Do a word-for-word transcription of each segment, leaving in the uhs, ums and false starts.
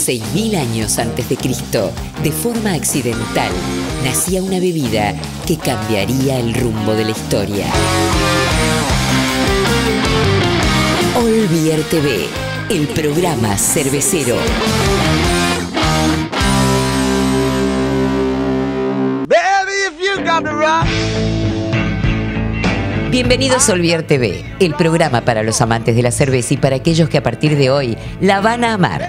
seis mil años antes de Cristo, de forma accidental, nacía una bebida que cambiaría el rumbo de la historia. All Beer T V, el programa cervecero. Bienvenidos a All Beer T V, el programa para los amantes de la cerveza y para aquellos que a partir de hoy la van a amar.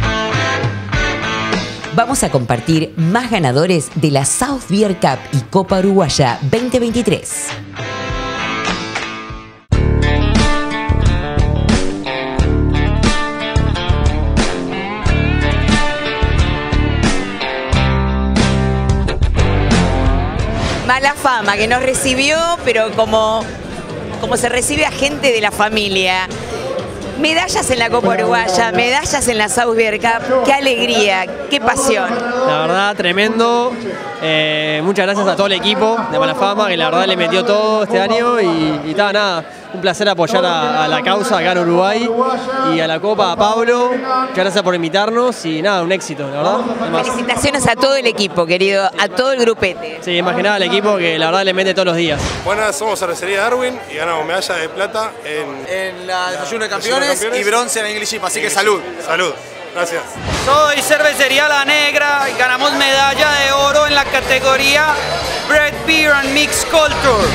Vamos a compartir más ganadores de la South Beer Cup y Copa Uruguaya veinte veintitrés. Mala fama que nos recibió, pero como, como se recibe a gente de la familia. Medallas en la Copa Uruguaya, medallas en la South Beer Cup, qué alegría, qué pasión. La verdad, tremendo. Eh, muchas gracias a todo el equipo de Mala Fama, que la verdad le metió todo este año y, y ta, nada, un placer apoyar a, a la causa acá en Uruguay y a la Copa, a Pablo. Muchas gracias por invitarnos y nada, un éxito, la verdad. Además, felicitaciones a todo el equipo, querido, a todo el grupete. sí, más que nada al equipo que la verdad le mete todos los días. Buenas, somos Cervecería Darwin y ganamos medalla de plata en, en la Desayuno de Campeones, de campeones y bronce en English Chip, así que salud. Salud, gracias. Soy Cervecería La Negra y ganamos medalla de oro en la categoría Bread, Beer and Mixed Culture.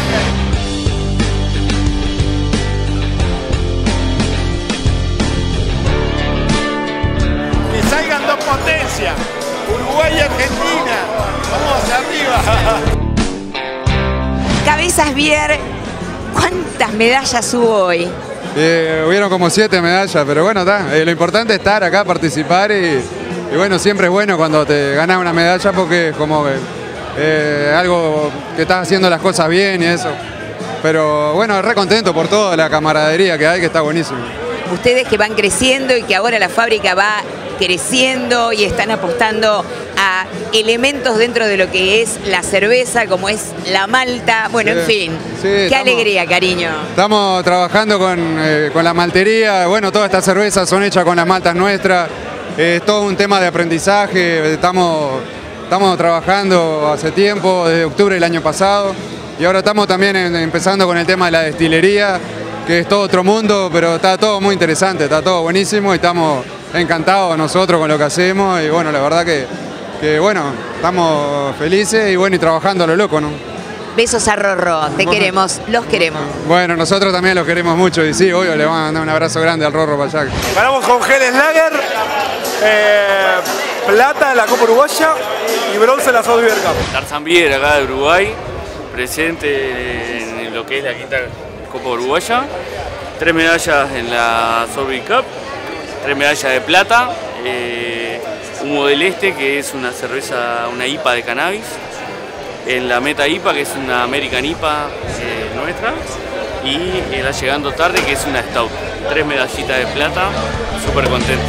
Que salgan dos potencias, Uruguay y Argentina. Vamos hacia arriba. Cabezas Beer, ¿cuántas medallas hubo hoy? Eh, hubieron como siete medallas, pero bueno, está. Eh, lo importante es estar acá, participar y, y bueno, siempre es bueno cuando te ganas una medalla porque es como eh, algo que estás haciendo las cosas bien y eso. Pero bueno, re contento por toda la camaradería que hay, que está buenísimo. Ustedes que van creciendo y que ahora la fábrica va creciendo y están apostando a elementos dentro de lo que es la cerveza, como es la malta, bueno, sí, en fin, sí, qué estamos, alegría, cariño. Estamos trabajando con, eh, con la maltería, bueno, todas estas cervezas son hechas con las maltas nuestras, eh, es todo un tema de aprendizaje, estamos, estamos trabajando hace tiempo, desde octubre del año pasado, y ahora estamos también en, empezando con el tema de la destilería, que es todo otro mundo, pero está todo muy interesante, está todo buenísimo y estamos encantados nosotros con lo que hacemos y bueno, la verdad que, que bueno, estamos felices y bueno, y trabajando a lo loco, ¿no? Besos a Rorro, te bueno, queremos, los queremos. Bueno, nosotros también los queremos mucho y sí, obvio, le van a mandar un abrazo grande al Rorro para allá. Ganamos con Helles Lager, eh, plata en la Copa Uruguaya y bronce en la South Beer Cup. Tarzan Beer acá de Uruguay, presente en lo que es la quinta Copa Uruguaya, tres medallas en la South Beer Cup, tres medallas de plata, eh, un Model Este que es una cerveza, una I P A de cannabis, en la Meta I P A que es una American I P A eh, nuestra y en la Llegando Tarde que es una Stout, tres medallitas de plata, súper contento.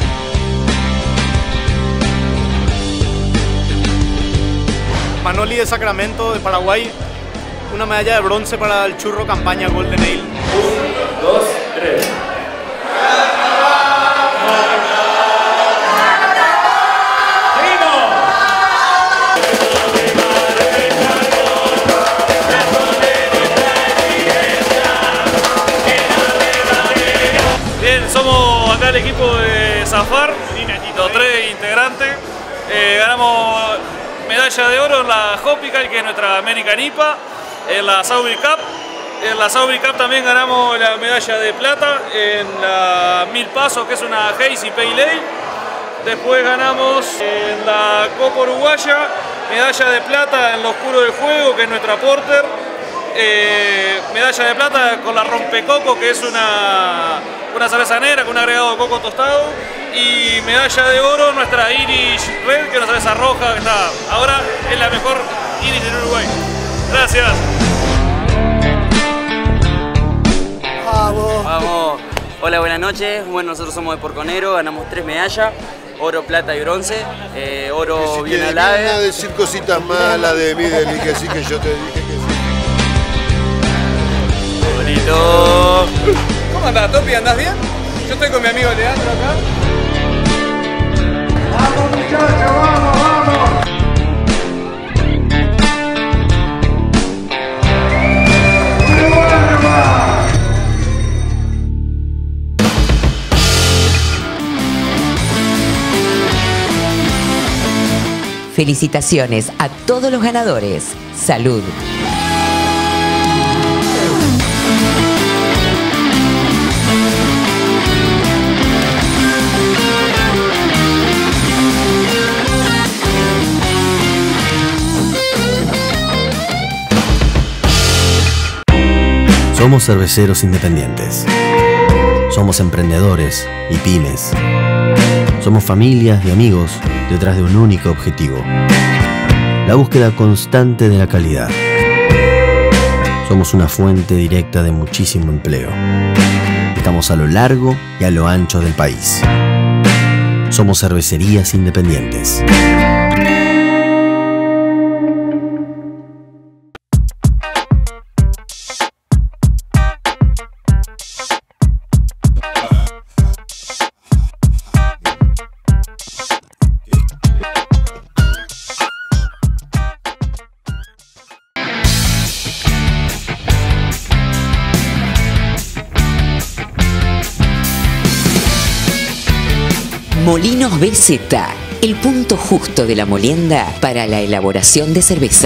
Manoli de Sacramento, de Paraguay, una medalla de bronce para el churro campaña Golden Ale. Un, dos, tres. Bien, somos acá el equipo de Zafar, los tres integrantes. Eh, ganamos medalla de oro en la Hopical, que es nuestra American I P A, en la South Beer Cup. En la South Beer Cup también ganamos la medalla de plata en la Mil Pasos, que es una Hazy Pale Ale. Después ganamos en la Copa Uruguaya medalla de plata en lo oscuro del juego, que es nuestra Porter. Eh, medalla de plata con la Rompecoco, que es una, una cerveza negra con un agregado de coco tostado. Y medalla de oro nuestra Irish Red, que es una cerveza roja, que está ahora es la mejor Irish en Uruguay. Gracias. Vamos. Vamos. Hola, buenas noches. Bueno, nosotros somos de Porconero, ganamos tres medallas, oro, plata y bronce. Eh, oro si bien te al ave. a decir cositas malas de mí, de mí, que sí, que yo te dije que sí. Bonito. ¿Cómo andás, Topi? ¿Andás bien? Yo estoy con mi amigo Leandro acá. ¡Vamos, muchachos! ¡Vamos, vamos! Felicitaciones a todos los ganadores. Salud. Somos cerveceros independientes. Somos emprendedores y pymes. Somos familias y amigos detrás de un único objetivo: la búsqueda constante de la calidad. Somos una fuente directa de muchísimo empleo. Estamos a lo largo y a lo ancho del país. Somos cervecerías independientes. Molinos B Z, el punto justo de la molienda para la elaboración de cerveza.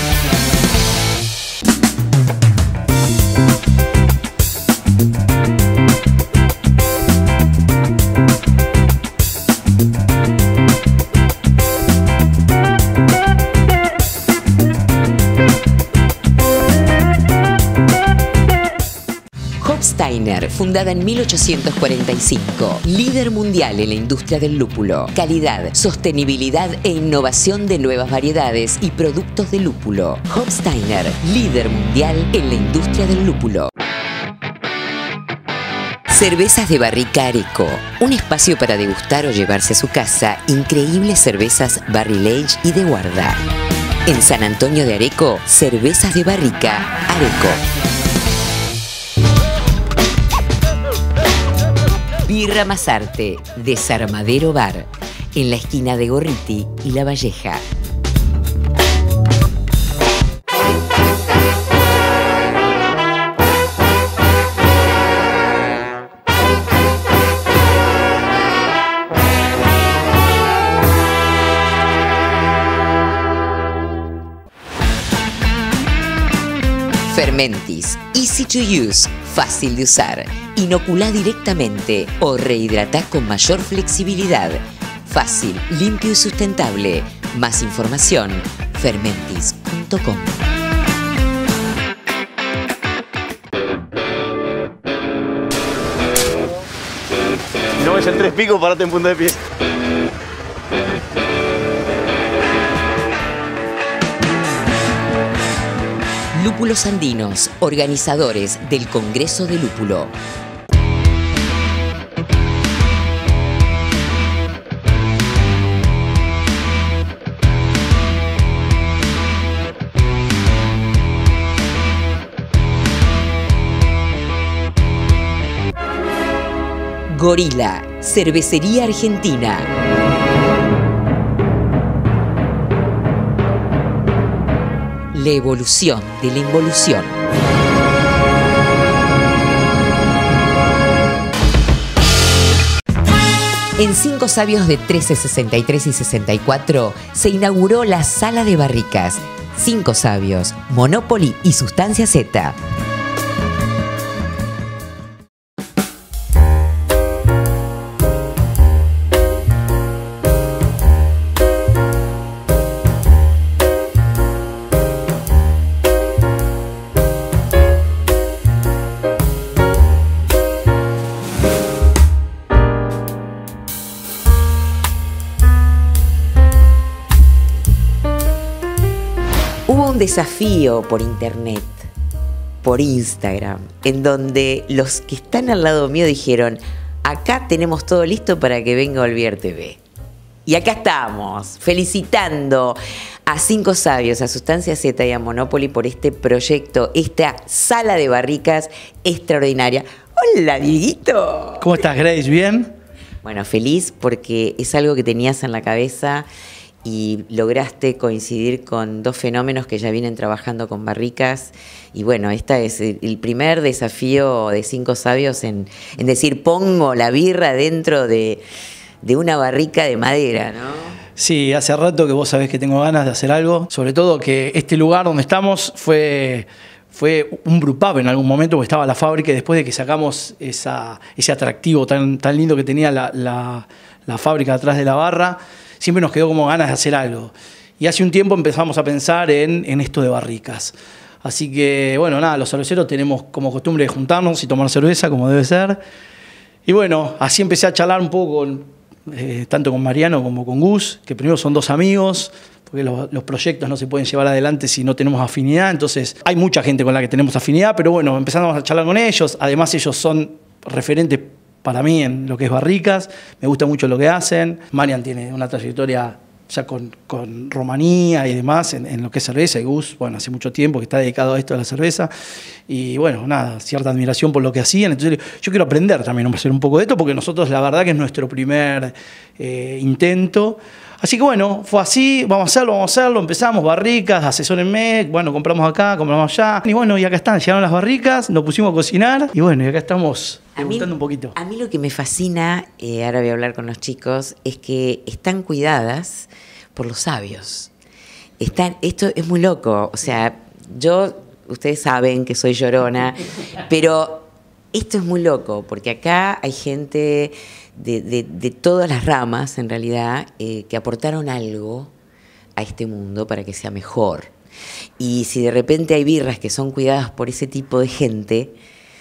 Hofsteiner, fundada en mil ochocientos cuarenta y cinco, líder mundial en la industria del lúpulo, calidad, sostenibilidad e innovación de nuevas variedades y productos de lúpulo. Hofsteiner, líder mundial en la industria del lúpulo. Cervezas de Barrica Areco, un espacio para degustar o llevarse a su casa increíbles cervezas Barrel Age y de guarda. En San Antonio de Areco, Cervezas de Barrica Areco. Birra Masarte, Desarmadero Bar, en la esquina de Gorriti y La Valleja. Fermentis, easy to use, fácil de usar. Inoculá directamente o rehidratá con mayor flexibilidad. Fácil, limpio y sustentable. Más información, fermentis punto com. Si no ves el tres picos, parate en punta de pie. Lúpulos Andinos, organizadores del Congreso de Lúpulo. Gorila, cervecería argentina. La evolución de la involución. En Cinco Sabios de trece, sesenta y tres y sesenta y cuatro se inauguró la Sala de Barricas. Cinco Sabios, Monopoly y Sustancia Z. Hubo un desafío por internet, por Instagram, en donde los que están al lado mío dijeron: acá tenemos todo listo para que venga Olvier T V. Y acá estamos, felicitando a Cinco Sabios, a Sustancia Z y a Monopoly por este proyecto, esta sala de barricas extraordinaria. Hola, Dieguito. ¿Cómo estás, Grace? ¿Bien? Bueno, feliz porque es algo que tenías en la cabeza y lograste coincidir con dos fenómenos que ya vienen trabajando con barricas. Y bueno, este es el primer desafío de Cinco Sabios en, en decir, pongo la birra dentro de, de una barrica de madera, ¿no? Sí, hace rato que vos sabés que tengo ganas de hacer algo, sobre todo que este lugar donde estamos fue... Fue un brewpub en algún momento, porque estaba la fábrica, y después de que sacamos esa, ese atractivo tan, tan lindo que tenía la, la, la fábrica atrás de la barra, siempre nos quedó como ganas de hacer algo. Y hace un tiempo empezamos a pensar en, en esto de barricas. Así que, bueno, nada, los cerveceros tenemos como costumbre de juntarnos y tomar cerveza, como debe ser. Y bueno, así empecé a charlar un poco, con, eh, tanto con Mariano como con Gus, que primero son dos amigos, porque los, los proyectos no se pueden llevar adelante si no tenemos afinidad. Entonces, hay mucha gente con la que tenemos afinidad, pero bueno, empezamos a charlar con ellos. Además, ellos son referentes para mí en lo que es barricas. Me gusta mucho lo que hacen. Marian tiene una trayectoria ya con, con Romanía y demás en, en lo que es cerveza. Y Gus, bueno, hace mucho tiempo que está dedicado a esto de la cerveza. Y bueno, nada, cierta admiración por lo que hacían. Entonces, yo quiero aprender también a hacer un poco de esto, porque nosotros, la verdad, que es nuestro primer eh, intento. Así que bueno, fue así, vamos a hacerlo, vamos a hacerlo, empezamos, barricas, asesórenme, bueno, compramos acá, compramos allá, y bueno, y acá están, llegaron las barricas, nos pusimos a cocinar, y bueno, y acá estamos degustando un poquito. A mí lo que me fascina, eh, ahora voy a hablar con los chicos, es que están cuidadas por los sabios. Están, esto es muy loco, o sea, yo, ustedes saben que soy llorona, pero esto es muy loco, porque acá hay gente... De, de, de todas las ramas, en realidad, eh, que aportaron algo a este mundo para que sea mejor. Y si de repente hay birras que son cuidadas por ese tipo de gente,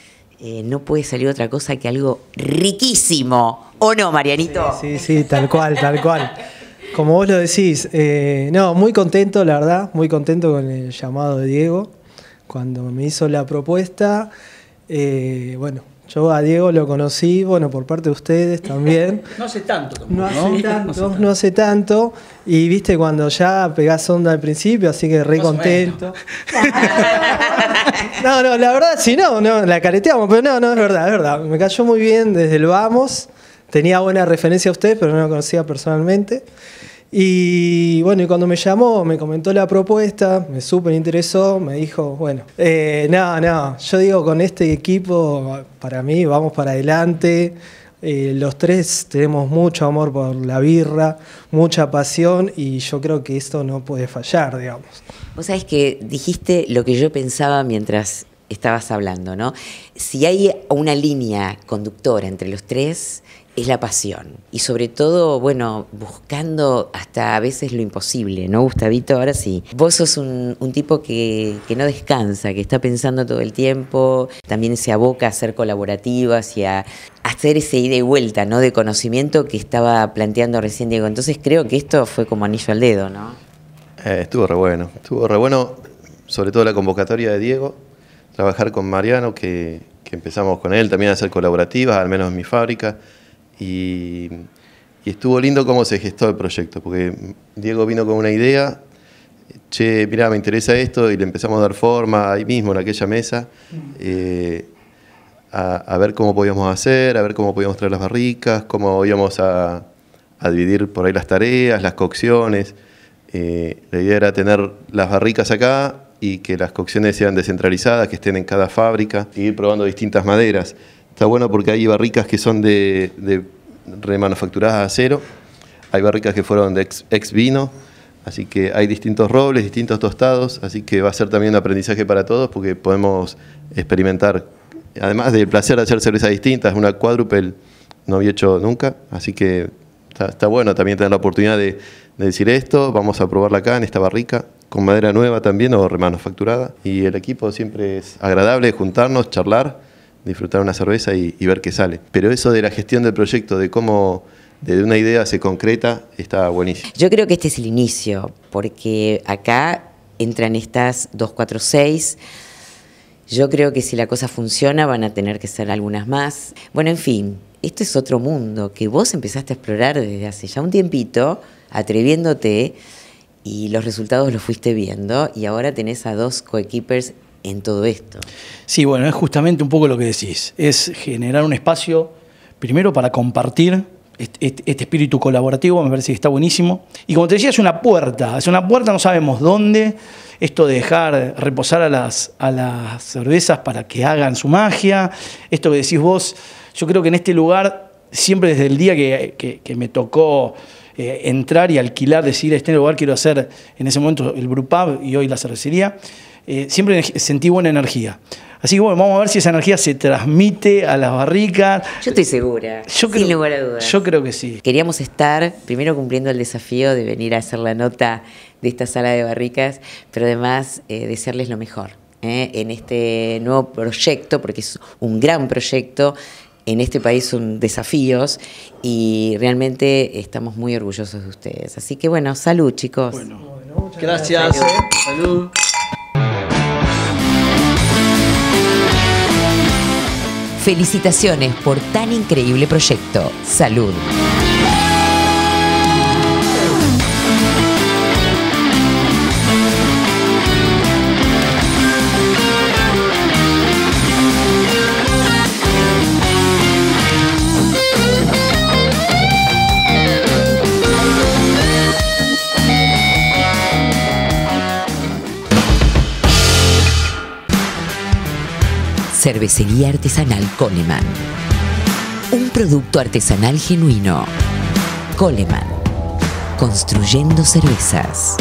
eh, no puede salir otra cosa que algo riquísimo. ¿O no, Marianito? Sí, sí, sí, tal cual, tal cual. Como vos lo decís, eh, no, muy contento, la verdad, muy contento con el llamado de Diego. Cuando me hizo la propuesta, eh, bueno, yo a Diego lo conocí, bueno, por parte de ustedes también. No hace tanto. No hace ¿no? tanto, no, hace tanto. no hace tanto. Y viste cuando ya pegás onda al principio, así que re contento. No, no, la verdad, sí, no, no, la careteamos, pero no, no, es verdad, es verdad. Me cayó muy bien desde el vamos. Tenía buena referencia a ustedes, pero no lo conocía personalmente. Y bueno, y cuando me llamó, me comentó la propuesta, me súper interesó, me dijo, bueno, eh, no, no, yo digo, con este equipo, para mí, vamos para adelante. Eh, los tres tenemos mucho amor por la birra, mucha pasión, y yo creo que esto no puede fallar, digamos. Vos sabés que dijiste lo que yo pensaba mientras estabas hablando, ¿no? Si hay una línea conductora entre los tres, es la pasión. Y sobre todo, bueno, buscando hasta a veces lo imposible, ¿no, Gustavito? Ahora sí. Vos sos un, un tipo que, que no descansa, que está pensando todo el tiempo, también se aboca a ser colaborativas y a hacer ese ida y vuelta, ¿no?, de conocimiento que estaba planteando recién Diego. Entonces creo que esto fue como anillo al dedo, ¿no? Eh, estuvo re bueno. Estuvo re bueno, sobre todo la convocatoria de Diego, trabajar con Mariano, que, que empezamos con él también a hacer colaborativas, al menos en mi fábrica. Y, y estuvo lindo cómo se gestó el proyecto, porque Diego vino con una idea, che, mirá, me interesa esto, y le empezamos a dar forma ahí mismo, en aquella mesa, eh, a, a ver cómo podíamos hacer, a ver cómo podíamos traer las barricas, cómo íbamos a, a dividir por ahí las tareas, las cocciones. Eh, la idea era tener las barricas acá y que las cocciones sean descentralizadas, que estén en cada fábrica, y ir probando distintas maderas. Está bueno porque hay barricas que son de, de remanufacturadas a acero, hay barricas que fueron de ex, ex vino, así que hay distintos robles, distintos tostados, así que va a ser también un aprendizaje para todos porque podemos experimentar, además del placer de hacer cervezas distintas, una quadruple no había hecho nunca, así que está, está bueno también tener la oportunidad de, de decir esto, vamos a probarla acá en esta barrica, con madera nueva también o remanufacturada, y el equipo siempre es agradable, juntarnos, charlar, disfrutar una cerveza y, y ver qué sale. Pero eso de la gestión del proyecto, de cómo de una idea se concreta, está buenísimo. Yo creo que este es el inicio, porque acá entran estas dos, cuatro, seis. Yo creo que si la cosa funciona van a tener que ser algunas más. Bueno, en fin, esto es otro mundo que vos empezaste a explorar desde hace ya un tiempito, atreviéndote, y los resultados los fuiste viendo, y ahora tenés a dos coequippers en todo esto. Sí, bueno, es justamente un poco lo que decís, es generar un espacio, primero para compartir este, este espíritu colaborativo, me parece que está buenísimo. Y como te decía, es una puerta, es una puerta, no sabemos dónde. Esto de dejar reposar a las, a las cervezas para que hagan su magia. Esto que decís vos, yo creo que en este lugar, siempre desde el día que, que, que me tocó eh, entrar y alquilar, decir, este lugar quiero hacer en ese momento el brewpub y hoy la cervecería, eh, siempre sentí buena energía. Así que bueno, vamos a ver si esa energía se transmite a las barricas. Yo estoy segura, yo sin creo, lugar a dudas. Yo creo que sí. Queríamos estar primero cumpliendo el desafío de venir a hacer la nota de esta sala de barricas, pero además eh, desearles lo mejor eh, en este nuevo proyecto, porque es un gran proyecto. En este país son desafíos y realmente estamos muy orgullosos de ustedes. Así que bueno, salud, chicos. Bueno, gracias. Salud. Salud. Felicitaciones por tan increíble proyecto. Salud. Cervecería artesanal Coleman. Un producto artesanal genuino. Coleman. Construyendo cervezas.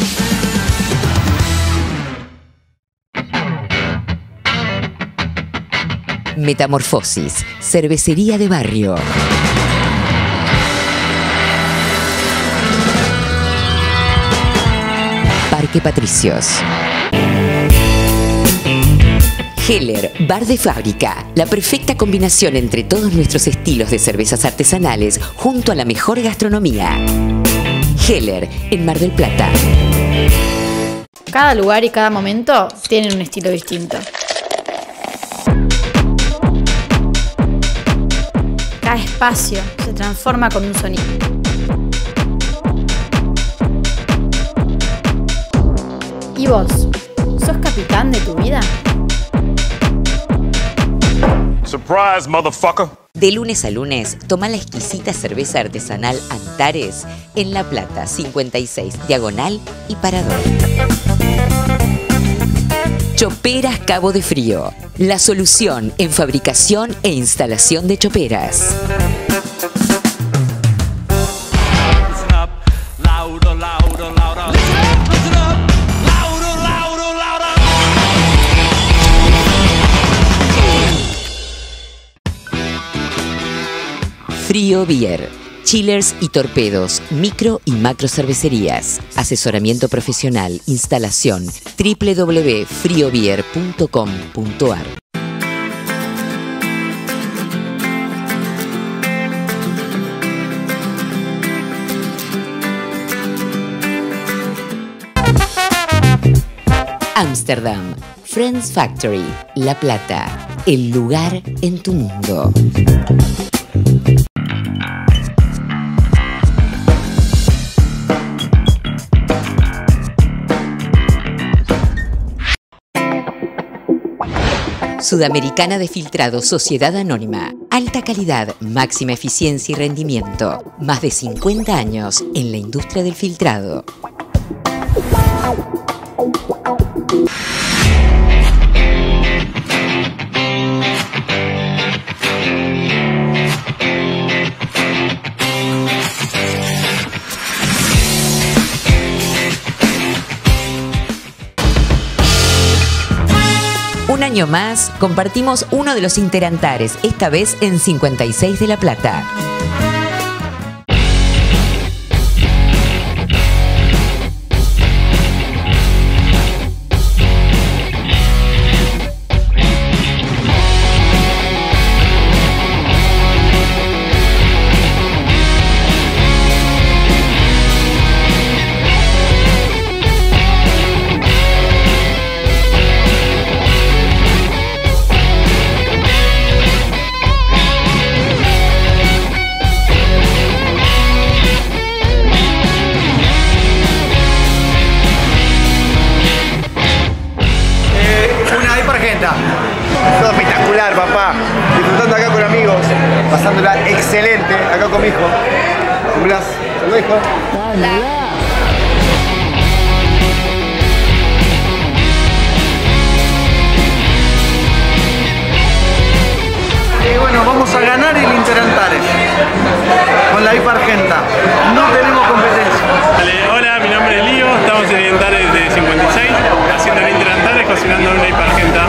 Metamorfosis. Cervecería de barrio. Parque Patricios. Heller, bar de fábrica, la perfecta combinación entre todos nuestros estilos de cervezas artesanales junto a la mejor gastronomía. Heller, en Mar del Plata. Cada lugar y cada momento tienen un estilo distinto. Cada espacio se transforma con un sonido. ¿Y vos? ¿Sos capitán de tu vida? Surprise, motherfucker. De lunes a lunes, toma la exquisita cerveza artesanal Antares en La Plata, cincuenta y seis, Diagonal y Parador. Choperas Cabo de Frío, la solución en fabricación e instalación de choperas. Frío Beer, chillers y torpedos, micro y macro cervecerías, asesoramiento profesional, instalación, doble u doble u doble u punto frio beer punto com punto a r. Ámsterdam, Friends Factory, La Plata, el lugar en tu mundo. Sudamericana de Filtrado Sociedad Anónima. Alta calidad, máxima eficiencia y rendimiento. Más de cincuenta años en la industria del filtrado. Un año más, compartimos uno de los Interantares, esta vez en cincuenta y seis de La Plata. Todo espectacular, papá. Disfrutando acá con amigos, pasándola excelente acá con mi hijo. Un abrazo. Saludos, hijo. Y bueno, vamos a ganar el Interantares con la I P A Argenta. No tenemos competencia. Vale, hola, mi nombre es Lío, estamos en el Antares de cincuenta y seis, haciendo el Interantares, cocinando una I P A Argenta.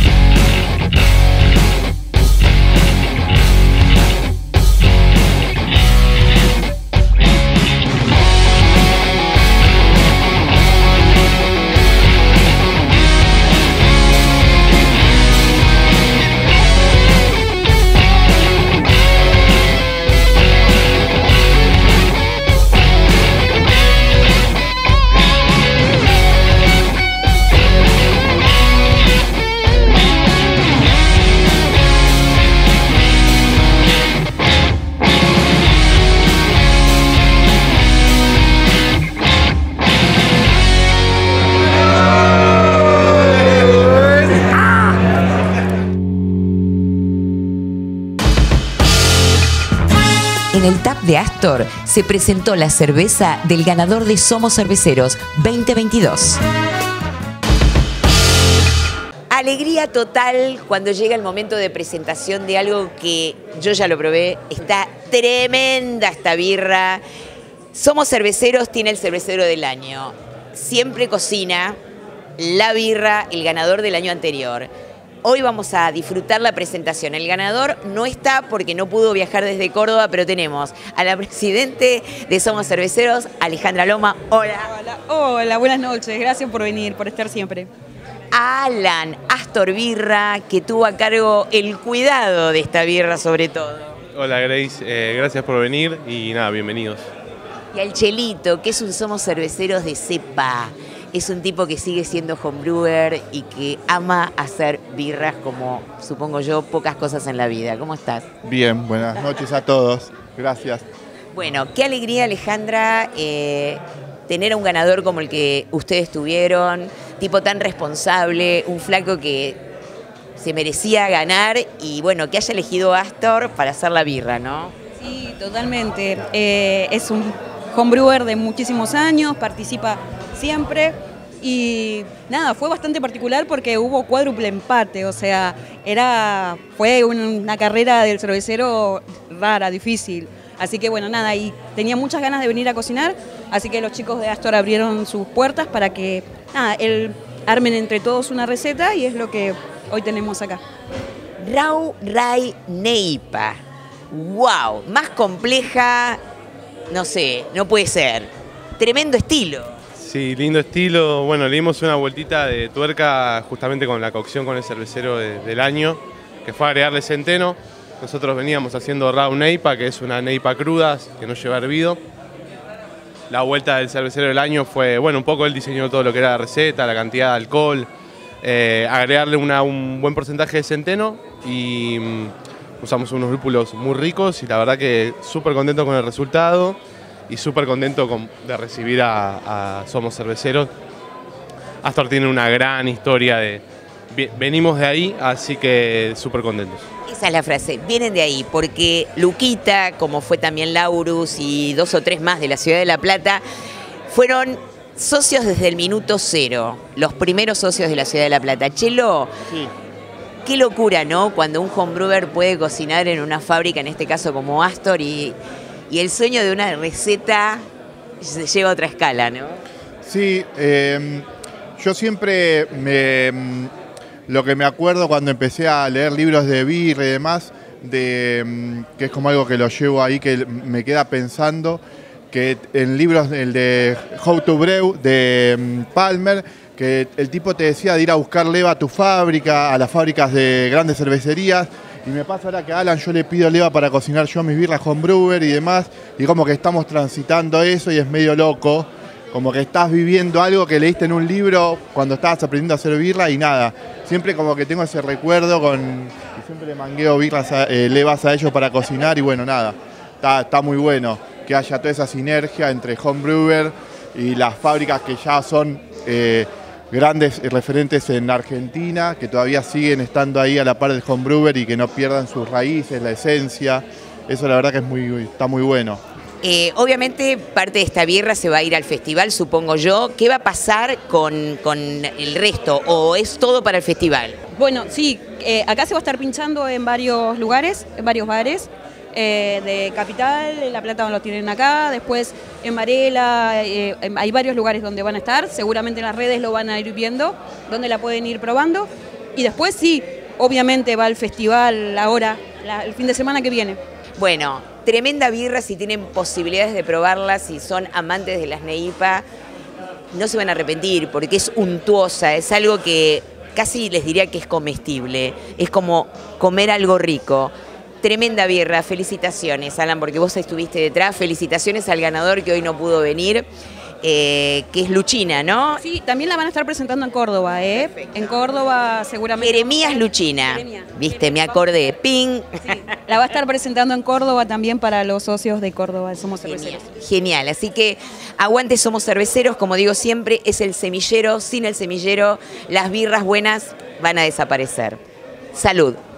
En el Tap de Astor se presentó la cerveza del ganador de Somos Cerveceros veinte veintidós. Alegría total cuando llega el momento de presentación de algo que yo ya lo probé. Está tremenda esta birra. Somos Cerveceros tiene el cervecero del año. Siempre cocina la birra, el ganador del año anterior. Hoy vamos a disfrutar la presentación. El ganador no está porque no pudo viajar desde Córdoba, pero tenemos a la presidente de Somos Cerveceros, Alejandra Loma. Hola. Hola, hola, buenas noches. Gracias por venir, por estar siempre. A Alan Astor Birra, que tuvo a cargo el cuidado de esta birra sobre todo. Hola Grace, eh, gracias por venir y nada, bienvenidos. Y al Chelito, que es un Somos Cerveceros de cepa. Es un tipo que sigue siendo homebrewer y que ama hacer birras como, supongo yo, pocas cosas en la vida. ¿Cómo estás? Bien, buenas noches a todos. Gracias. Bueno, qué alegría, Alejandra, eh, tener a un ganador como el que ustedes tuvieron, tipo tan responsable, un flaco que se merecía ganar y bueno, que haya elegido Astor para hacer la birra, ¿no? Sí, totalmente. Eh, es un homebrewer de muchísimos años, participa siempre y nada, fue bastante particular porque hubo cuádruple empate, o sea, era, fue una carrera del cervecero rara, difícil. Así que bueno, nada, y tenía muchas ganas de venir a cocinar, así que los chicos de Astor abrieron sus puertas para que nada, el, armen entre todos una receta y es lo que hoy tenemos acá. Rau Rai Neipa. ¡Wow! Más compleja, no sé, no puede ser. Tremendo estilo. Sí, lindo estilo. Bueno, le dimos una vueltita de tuerca justamente con la cocción con el cervecero de, del año, que fue agregarle centeno. Nosotros veníamos haciendo raw neipa, que es una neipa cruda, que no lleva hervido. La vuelta del cervecero del año fue, bueno, un poco él diseñó todo lo que era la receta, la cantidad de alcohol, eh, agregarle una, un buen porcentaje de centeno y um, usamos unos lúpulos muy ricos y la verdad que súper contento con el resultado. Y súper contento con, de recibir a, a Somos Cerveceros. Astor tiene una gran historia de... Venimos de ahí, así que súper contentos. Esa es la frase, vienen de ahí, porque Luquita, como fue también Laurus y dos o tres más de la ciudad de La Plata, fueron socios desde el minuto cero, los primeros socios de la ciudad de La Plata. Chelo, sí. Qué locura, ¿no? Cuando un homebrewer puede cocinar en una fábrica, en este caso como Astor, y... Y el sueño de una receta se lleva a otra escala, ¿no? Sí, eh, yo siempre me, lo que me acuerdo cuando empecé a leer libros de birra y demás, de, que es como algo que lo llevo ahí, que me queda pensando, que en libros, el de How to Brew, de Palmer, que el tipo te decía de ir a buscar leva a tu fábrica, a las fábricas de grandes cervecerías. Y me pasa ahora que a Alan yo le pido leva para cocinar yo mis birras homebrewer y demás, y como que estamos transitando eso y es medio loco, como que estás viviendo algo que leíste en un libro cuando estabas aprendiendo a hacer birra y nada. Siempre como que tengo ese recuerdo con, y siempre le mangueo birras, a, eh, levas a ellos para cocinar y bueno, nada, está, está muy bueno que haya toda esa sinergia entre homebrewer y las fábricas que ya son... Eh, grandes referentes en Argentina, que todavía siguen estando ahí a la par del homebrewer y que no pierdan sus raíces, la esencia. Eso la verdad que es muy, está muy bueno. Eh, obviamente parte de esta birra se va a ir al festival, supongo yo. ¿Qué va a pasar con, con el resto? ¿O es todo para el festival? Bueno, sí, eh, acá se va a estar pinchando en varios lugares, en varios bares. Eh, de Capital, en La Plata lo tienen acá, después en Varela, eh, hay varios lugares donde van a estar, seguramente en las redes lo van a ir viendo, donde la pueden ir probando, y después sí, obviamente va al festival ahora, la, el fin de semana que viene. Bueno, tremenda birra, si tienen posibilidades de probarla, si son amantes de las Neipa, no se van a arrepentir, porque es untuosa, es algo que casi les diría que es comestible, es como comer algo rico. Tremenda birra, felicitaciones, Alan, porque vos estuviste detrás. Felicitaciones al ganador que hoy no pudo venir, eh, que es Luchina, ¿no? Sí, también la van a estar presentando en Córdoba, ¿eh? Perfecto. En Córdoba seguramente. Jeremías Luchina. Jeremías. Viste, me acordé. Ping. Sí, la va a estar presentando en Córdoba también para los socios de Córdoba, Somos Cerveceros. Genial, genial. Así que aguante Somos Cerveceros, como digo siempre, es el semillero. Sin el semillero, las birras buenas van a desaparecer. Salud.